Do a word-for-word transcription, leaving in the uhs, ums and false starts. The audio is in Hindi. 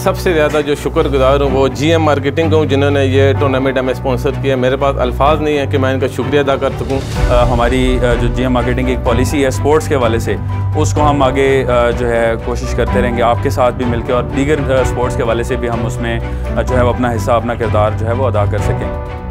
सबसे ज़्यादा जो शुक्रगुजार हूँ वो जी एम मार्केटिंग को, जिन्होंने ये टूर्नामेंट हमें स्पॉन्सर किया। मेरे पास अल्फाज नहीं है कि मैं इनका शुक्रिया अदा कर सकूँ। हमारी जो जी एम मार्केटिंग की एक पॉलिसी है स्पोर्ट्स के हवाले से, उसको हम आगे जो है कोशिश करते रहेंगे आपके साथ भी मिलकर, और दीगर स्पोर्ट्स के हवाले से भी हम उसमें जो है अपना हिस्सा, अपना किरदार जो है वो अदा कर सकें।